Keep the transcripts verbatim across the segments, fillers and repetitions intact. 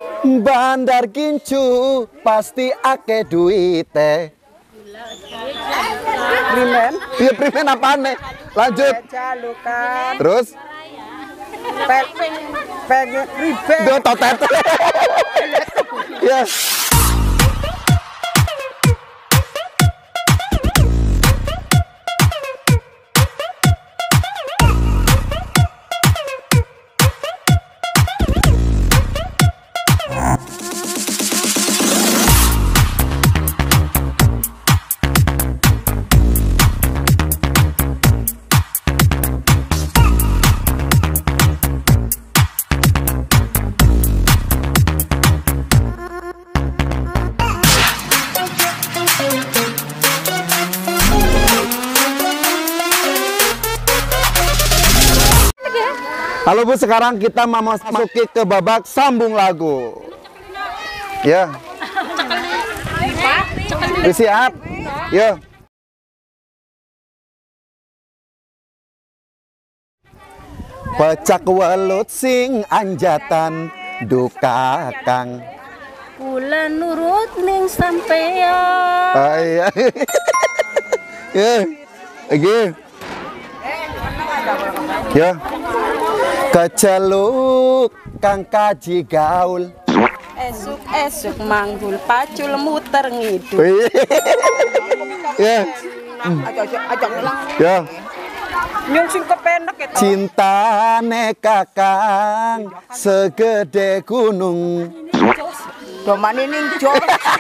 Bandar Kincu pasti ake duite. Primen. Iya primen apaan nih? Lanjut. Jalukan. Terus? Peg. Peg. Ribe. Duh totet. Ya. Halo Bu, sekarang kita mau masuki ke babak sambung lagu. Ya. Siap. Ya. Pecak welut sing anjatan duka kang. Kula nurut ning sampeyan. Ah, iya. Ya. Lagi. Ya. Keceluk kang kaji gaul. Esuk-esuk manggul pacul muter ngidul. Ya. Ajak ngelang. Ya. Nyung sing kepenek itu. Cintane kakang segede gunung. Domane ning jos.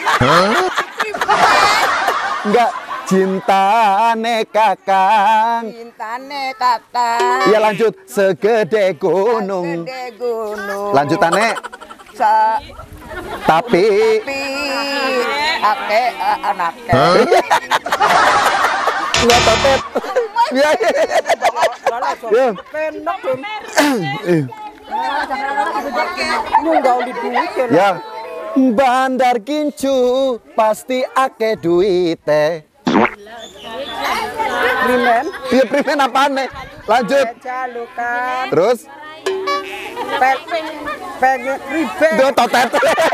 Enggak, cintane kakang. Cintane kakang. Iya lanjut, segede gunung. Segede gunung. Lanjutannya. Sa Tapi tapi ake anake. enggak totet. Ya. Ya. Penek dum. Nyung gaul di duit Ya. Bandar Kincu pasti ake duite. Primen. Iya primen apaan nih? Lanjut. Jalukan. Terus? Peg. Peg. Ribe. Duh totet.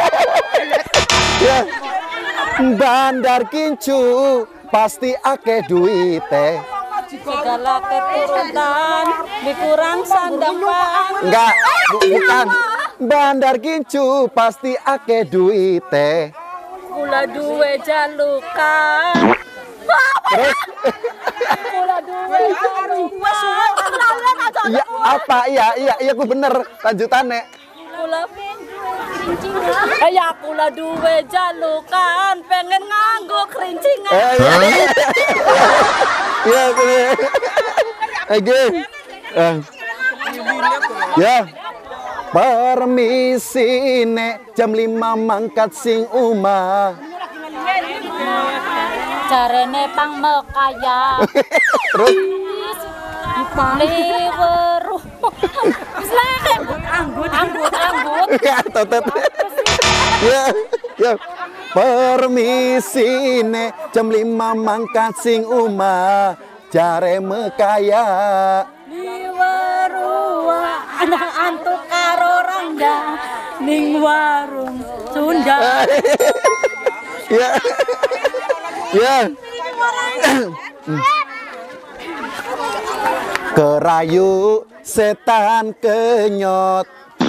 Ya. Bandar Kincu pasti ake duite. Segala keturunan dikurang sandang pang. Enggak, bu, bukan. Bandar Kincu pasti ake duite. Kula duwe jalukan. Terus? Kula duwe jalukan. Iya apa? Iya iya iya aku bener. Lanjutannya. Kula Eh ya kula duwe jalukan, pengen nganggo kerincingan. Eh iya. Iya iya. Oke. Eh. Ya. Permisi nek jam lima mangkat sing umah. Jarene pang mekaya. Terus Liweruh. Anggut anggut anggut anggut. ya totet. Ya ya. Permisi nek jam lima mangkat sing umah. Jare mekaya. Liweruh anak antuk karo rangga ning warung Sunda. Ya. Ya. Kerayu setan kenyot.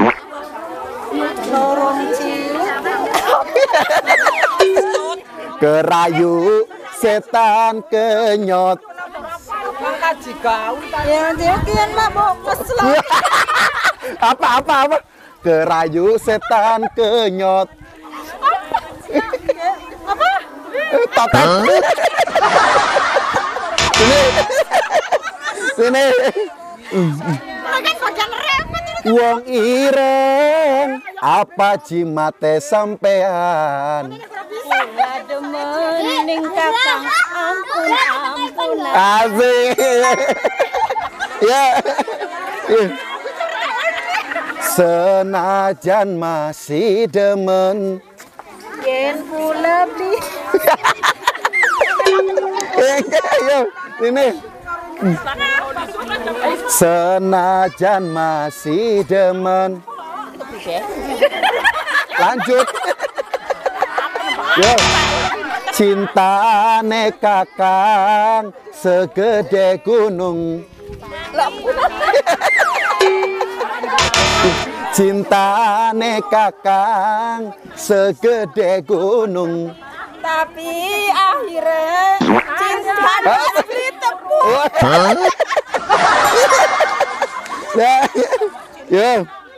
Kerayu setan kenyot. Kaji gaul. Ya dia kian mabok keslak. Apa apa apa? Kerayu setan kenyot. Apa? Totet. Sini. Sini. Makan bagian repot ini. Wong ireng apa jimate sampean? Kula demen ning kakang ampun ampun. Asik. Ya. Senajan masih demen. Yen kula beli. Ayo, ini. Senajan masih demen. lanjut. Yo. Cintane kakang segede gunung. Cintane kakang segede gunung. Tapi akhirnya cinta diberi tepung. Ya, ya.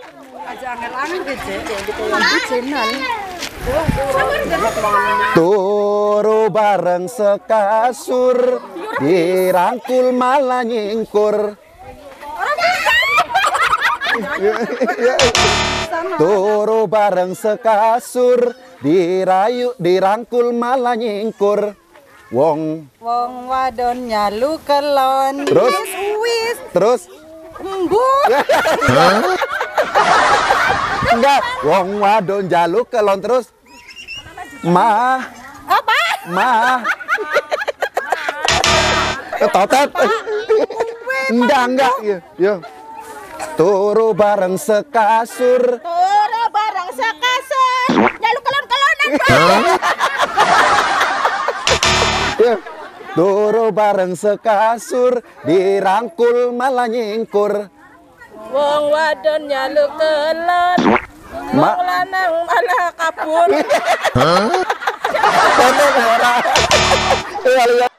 Turu bareng sekasur, dirangkul malah nyingkur. Turu bareng sekasur, dirayu dirangkul malah nyingkur. Wong Wong wadon nyalu kelon. Terus? Wis terus embut. enggak, wong wadon jaluk kelon terus. Ma, Apa? ma. Ketotet. Enggak, enggak. Yo, yo. Turu bareng sekasur. Ora barang sakasar. Nyalu kelon-kelonan. Yo. Turu bareng sekasur, dirangkul malah nyingkur. Wong wadon nyalu kelon, Ma, wong lanang malah kabur. Hah?